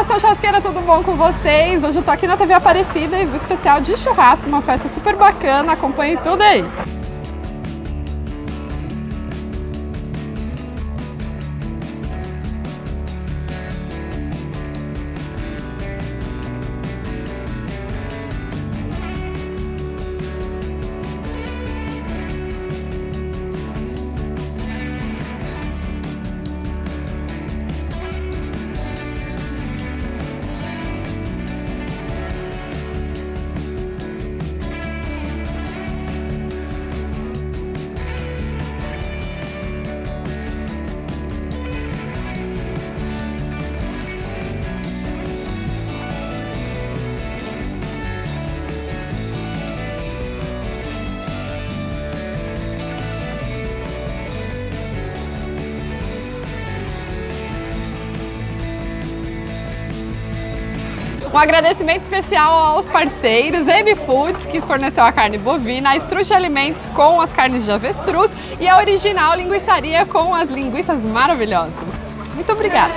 Nação Churrasqueira, tudo bom com vocês? Hoje eu tô aqui na TV Aparecida e o especial de churrasco, uma festa super bacana, acompanhe tudo aí! Um agradecimento especial aos parceiros M Foods, que forneceu a carne bovina, a Strush Alimentos com as carnes de avestruz e a Original Linguiçaria com as linguiças maravilhosas. Muito obrigada!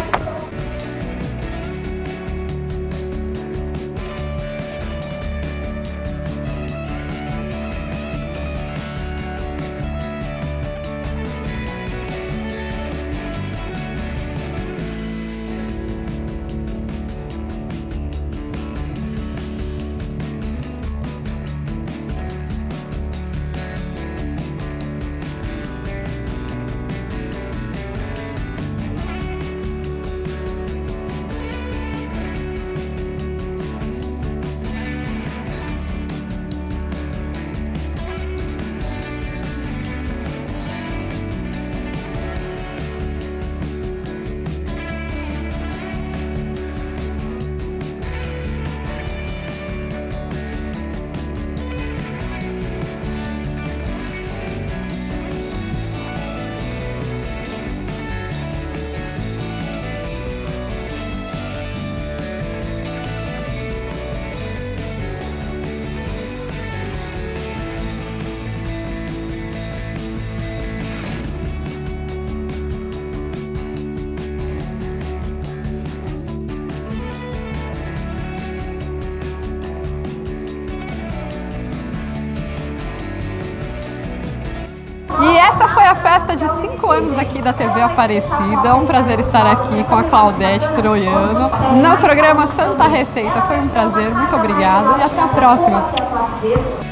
E essa foi a festa de 5 anos daqui da TV Aparecida. Um prazer estar aqui com a Claudete Troiano no programa Santa Receita. Foi um prazer, muito obrigada e até a próxima.